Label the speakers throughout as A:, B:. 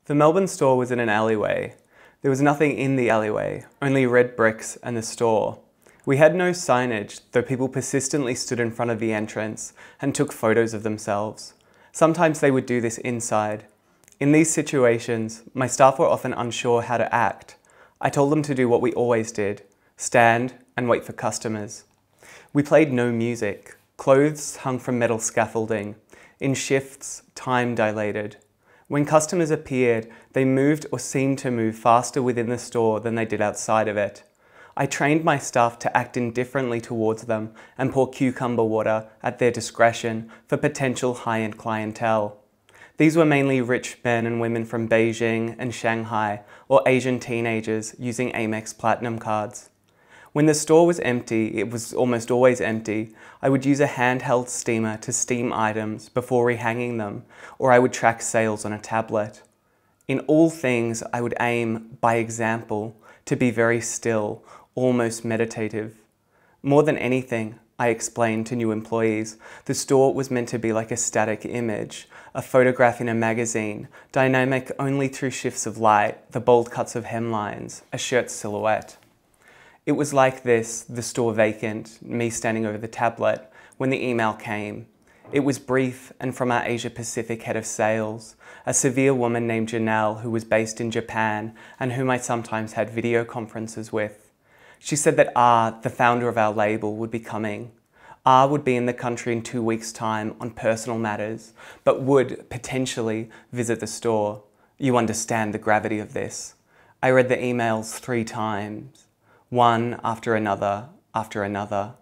A: The Melbourne store was in an alleyway. There was nothing in the alleyway, only red bricks and the store. We had no signage, though people persistently stood in front of the entrance and took photos of themselves. Sometimes they would do this inside. In these situations, my staff were often unsure how to act. I told them to do what we always did, stand and wait for customers. We played no music. Clothes hung from metal scaffolding. In shifts, time dilated. When customers appeared, they moved or seemed to move faster within the store than they did outside of it. I trained my staff to act indifferently towards them and pour cucumber water at their discretion for potential high-end clientele. These were mainly rich men and women from Beijing and Shanghai, or Asian teenagers using Amex Platinum cards. When the store was empty, it was almost always empty, I would use a handheld steamer to steam items before rehanging them, or I would track sales on a tablet. In all things, I would aim, by example, to be very still, almost meditative. More than anything, I explained to new employees, the store was meant to be like a static image, a photograph in a magazine, dynamic only through shifts of light, the bold cuts of hemlines, a shirt silhouette. It was like this, the store vacant, me standing over the tablet, when the email came. It was brief and from our Asia Pacific head of sales, a severe woman named Janelle who was based in Japan and whom I sometimes had video conferences with. She said that R, the founder of our label, would be coming. R would be in the country in 2 weeks' time on personal matters, but would potentially visit the store. You understand the gravity of this. I read the emails 3 times. One after another, after another.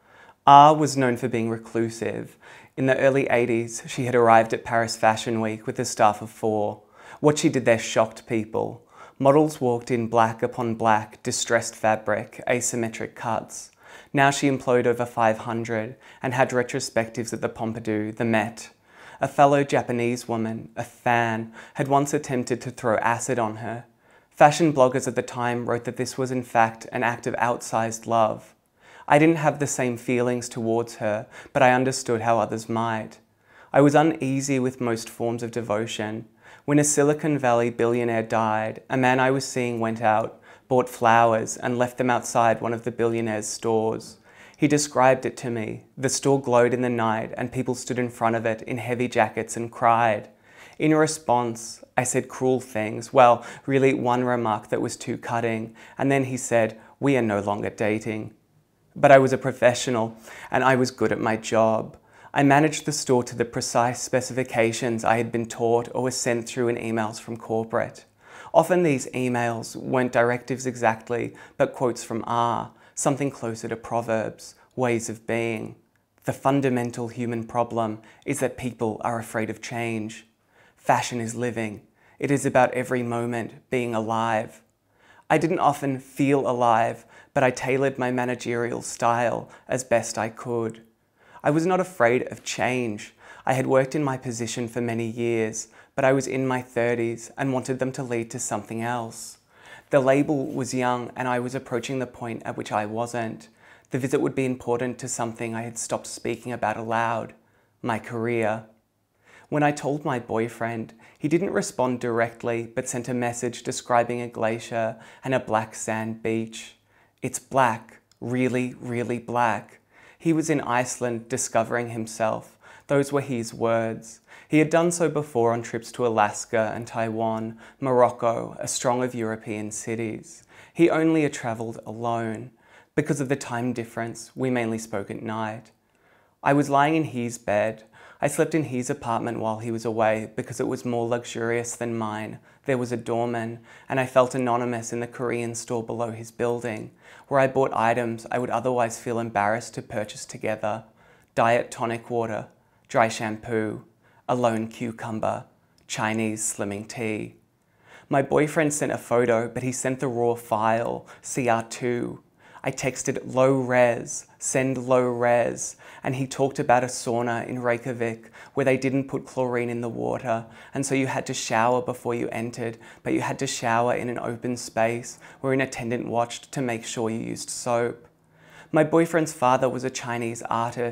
A: R was known for being reclusive. In the early 80s, she had arrived at Paris Fashion Week with a staff of 4. What she did there shocked people. Models walked in black upon black, distressed fabric, asymmetric cuts. Now she employed over 500 and had retrospectives at the Pompidou, the Met. A fellow Japanese woman, a fan, had once attempted to throw acid on her. Fashion bloggers at the time wrote that this was in fact an act of outsized love. I didn't have the same feelings towards her, but I understood how others might. I was uneasy with most forms of devotion. When a Silicon Valley billionaire died, a man I was seeing went out, bought flowers, and left them outside one of the billionaire's stores. He described it to me. The store glowed in the night, and people stood in front of it in heavy jackets and cried. In response, I said cruel things, well, really one remark that was too cutting, and then he said, "We are no longer dating." But I was a professional, and I was good at my job. I managed the store to the precise specifications I had been taught or was sent through in emails from corporate. Often these emails weren't directives exactly, but quotes from R, something closer to proverbs, ways of being. The fundamental human problem is that people are afraid of change. Fashion is living. It is about every moment being alive. I didn't often feel alive, but I tailored my managerial style as best I could. I was not afraid of change. I had worked in my position for many years, but I was in my 30s and wanted them to lead to something else. The label was young and I was approaching the point at which I wasn't. The visit would be important to something I had stopped speaking about aloud, my career. When I told my boyfriend, he didn't respond directly, but sent a message describing a glacier and a black sand beach. It's black, really, really black. He was in Iceland discovering himself. Those were his words. He had done so before on trips to Alaska and Taiwan, Morocco, a strong of European cities. He only had travelled alone. Because of the time difference, we mainly spoke at night. I was lying in his bed. I slept in his apartment while he was away because it was more luxurious than mine. There was a doorman, and I felt anonymous in the Korean store below his building, where I bought items I would otherwise feel embarrassed to purchase together. Diet tonic water, dry shampoo, a lone cucumber, Chinese slimming tea. My boyfriend sent a photo, but he sent the raw file, CR2. I texted low res, send low res, and he talked about a sauna in Reykjavik where they didn't put chlorine in the water, and so you had to shower before you entered, but you had to shower in an open space where an attendant watched to make sure you used soap. My boyfriend's father was a Chinese artist,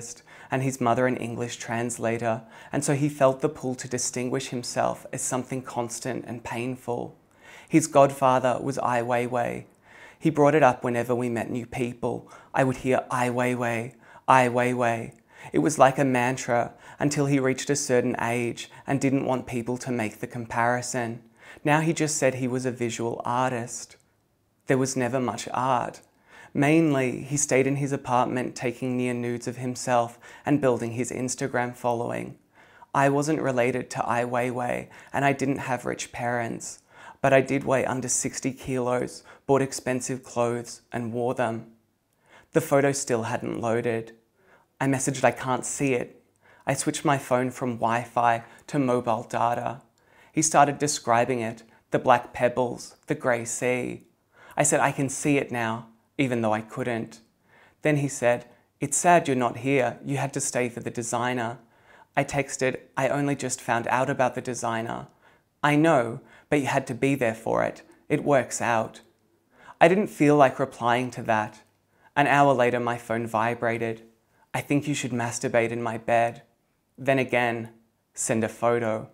A: and his mother an English translator, and so he felt the pull to distinguish himself as something constant and painful. His godfather was Ai Weiwei. He brought it up whenever we met new people. I would hear Ai Weiwei, Ai Weiwei. It was like a mantra until he reached a certain age and didn't want people to make the comparison. Now he just said he was a visual artist. There was never much art. Mainly, he stayed in his apartment taking near nudes of himself and building his Instagram following. I wasn't related to Ai Weiwei and I didn't have rich parents, but I did weigh under 60 kilos, bought expensive clothes and wore them. The photo still hadn't loaded. I messaged I can't see it. I switched my phone from Wi-Fi to mobile data. He started describing it, the black pebbles, the grey sea. I said I can see it now, even though I couldn't. Then he said, it's sad you're not here, you had to stay for the designer. I texted, I only just found out about the designer. I know, but you had to be there for it. It works out. I didn't feel like replying to that. An hour later, my phone vibrated. I think you should masturbate in my bed. Then again, send a photo.